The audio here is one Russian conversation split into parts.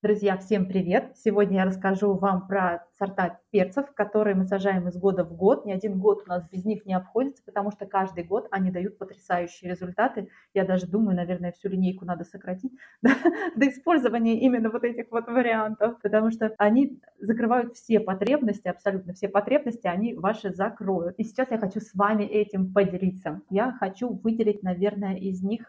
Друзья, всем привет! Сегодня я расскажу вам про сорта перцев, которые мы сажаем из года в год. Ни один год у нас без них не обходится, потому что каждый год они дают потрясающие результаты. Я даже думаю, наверное, всю линейку надо сократить до использования именно вот этих вот вариантов, потому что они закрывают все потребности, абсолютно все потребности они ваши закроют. И сейчас я хочу с вами этим поделиться. Я хочу выделить, наверное, из них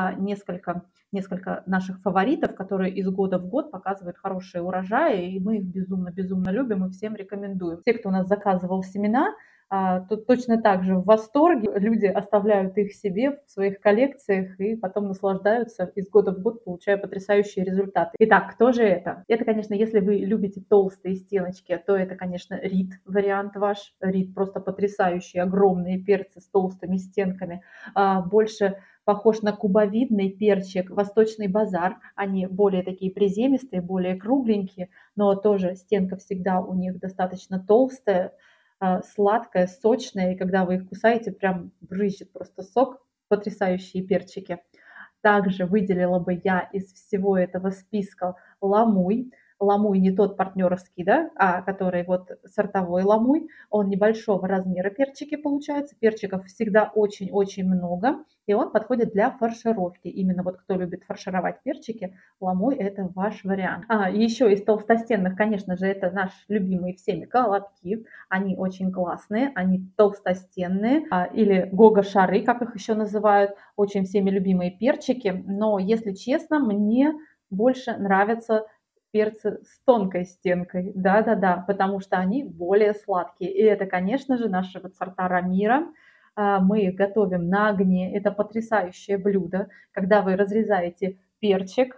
несколько наших фаворитов, которые из года в год показывают хорошие урожаи, и мы их безумно любим и всем рекомендуем. Те, кто у нас заказывал семена, тут точно так же в восторге. Люди оставляют их себе в своих коллекциях и потом наслаждаются из года в год, получая потрясающие результаты. Итак, кто же это? Это, конечно, если вы любите толстые стеночки, то это, конечно, Рид вариант ваш. Рид просто потрясающий, огромные перцы с толстыми стенками. Больше похож на кубовидный перчик, восточный базар. Они более такие приземистые, более кругленькие, но тоже стенка всегда у них достаточно толстая, сладкая, сочная. И когда вы их кусаете, прям брызжет просто сок. Потрясающие перчики. Также выделила бы я из всего этого списка ламуй. Ламуй не тот партнеровский, да, который вот сортовой ламуй. Он небольшого размера перчики получается. Перчиков всегда очень-очень много. И он подходит для фаршировки. Именно вот кто любит фаршировать перчики, ламуй это ваш вариант. Еще из толстостенных, конечно же, это наши любимые всеми колобки. Они очень классные, они толстостенные. Или гога-шары, как их еще называют. Очень всеми любимые перчики. Но, если честно, мне больше нравятся перцы с тонкой стенкой. Да-да-да, потому что они более сладкие. И это, конечно же, наши вот сорта Рамира. Мы их готовим на огне. Это потрясающее блюдо, когда вы разрезаете перчик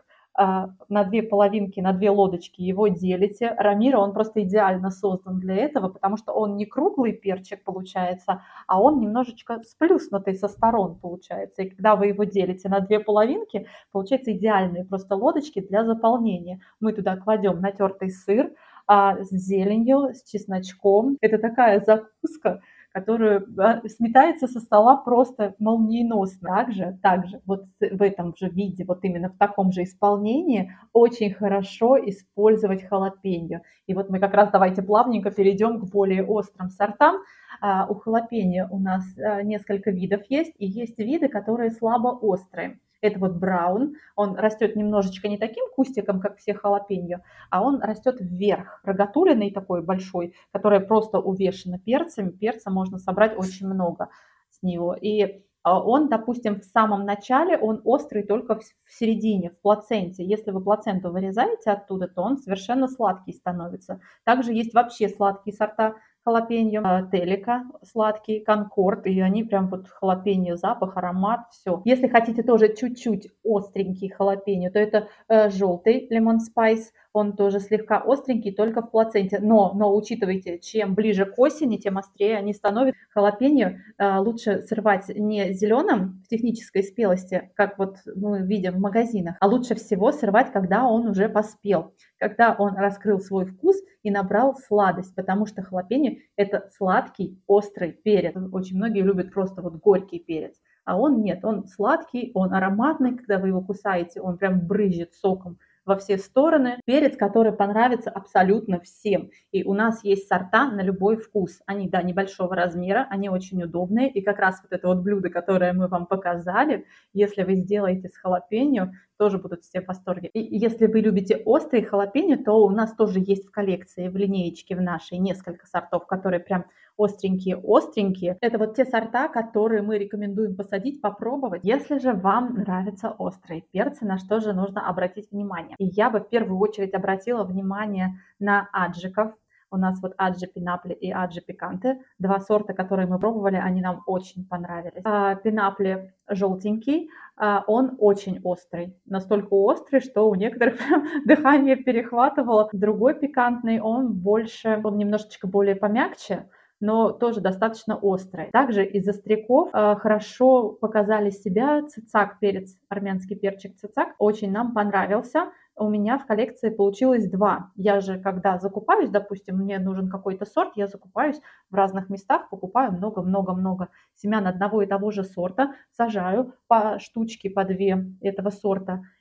на две половинки, на две лодочки, его делите. Рамира, он просто идеально создан для этого, потому что он не круглый перчик получается, а он немножечко сплюснутый со сторон получается. И когда вы его делите на две половинки, получается идеальные просто лодочки для заполнения. Мы туда кладем натертый сыр с зеленью, с чесночком. Это такая закуска, которую сметается со стола просто молниеносно. Также вот в этом же виде, вот именно в таком же исполнении очень хорошо использовать халапеньо. И вот мы как раз давайте плавненько перейдем к более острым сортам. У халапеньо у нас несколько видов есть, и есть виды, которые слабо острые. Это вот браун, он растет немножечко не таким кустиком, как все халапеньо, а он растет вверх, рогатулиный такой большой, которая просто увешана перцами. Перца можно собрать очень много с него. И он, допустим, в самом начале он острый только в середине, в плаценте. Если вы плаценту вырезаете оттуда, то он совершенно сладкий становится. Также есть вообще сладкие сорта халапеньо, телика сладкий, конкорд, и они прям вот халапеньо, запах, аромат, все. Если хотите тоже чуть-чуть остренький халапеньо, то это желтый лемон спайс, он тоже слегка остренький, только в плаценте. Но учитывайте, чем ближе к осени, тем острее они становятся. Халапеньо лучше срывать не зеленым в технической спелости, как вот мы видим в магазинах, а лучше всего срывать, когда он уже поспел, когда он раскрыл свой вкус и набрал сладость, потому что халапеньо это сладкий, острый перец. Очень многие любят просто вот горький перец, а он нет, он сладкий, он ароматный, когда вы его кусаете, он прям брызжет соком во все стороны. Перец, который понравится абсолютно всем. И у нас есть сорта на любой вкус. Они, да, небольшого размера, они очень удобные. И как раз вот это вот блюдо, которое мы вам показали, если вы сделаете с халапеньо, тоже будут все в восторге. И если вы любите острые халапеньо, то у нас тоже есть в коллекции, в линеечке в нашей несколько сортов, которые прям остренькие-остренькие. Это вот те сорта, которые мы рекомендуем посадить, попробовать. Если же вам нравятся острые перцы, на что же нужно обратить внимание? И я бы в первую очередь обратила внимание на аджиков. У нас вот аджи пинапли и аджи пиканте. Два сорта, которые мы пробовали, они нам очень понравились. Пинапли желтенький, он очень острый. Настолько острый, что у некоторых дыхание перехватывало. Другой пикантный, он немножечко более помягче, но тоже достаточно острый. Также из остряков хорошо показали себя цицак, перец, армянский перчик цицак. Очень нам понравился. У меня в коллекции получилось два. Я же, когда закупаюсь, допустим, мне нужен какой-то сорт, я закупаюсь в разных местах, покупаю много-много-много семян одного и того же сорта, сажаю по штучке, по две этого сорта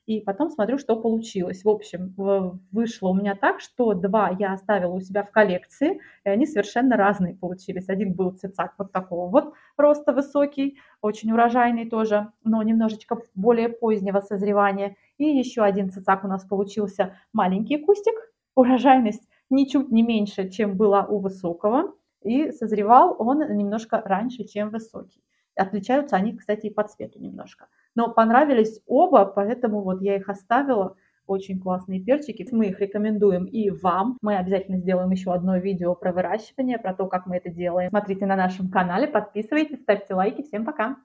и потом смотрю, что получилось. В общем, вышло у меня так, что 2 я оставила у себя в коллекции, и они совершенно разные получились. Один был цицак вот такого вот роста высокий, очень урожайный тоже, но немножечко более позднего созревания. И еще один цицак у нас получился маленький кустик, урожайность ничуть не меньше, чем была у высокого, и созревал он немножко раньше, чем высокий. Отличаются они, кстати, и по цвету немножко. Но понравились оба, поэтому вот я их оставила. Очень классные перчики. Мы их рекомендуем и вам. Мы обязательно сделаем еще одно видео про выращивание, про то, как мы это делаем. Смотрите на нашем канале, подписывайтесь, ставьте лайки. Всем пока!